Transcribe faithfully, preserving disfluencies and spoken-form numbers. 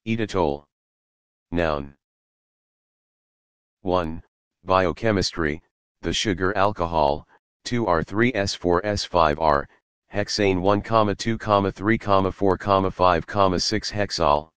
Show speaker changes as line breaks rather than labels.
Iditol. Noun. one. Biochemistry, the sugar alcohol, two R three S four S five R, hexane one, two, three, four, five, six hexol,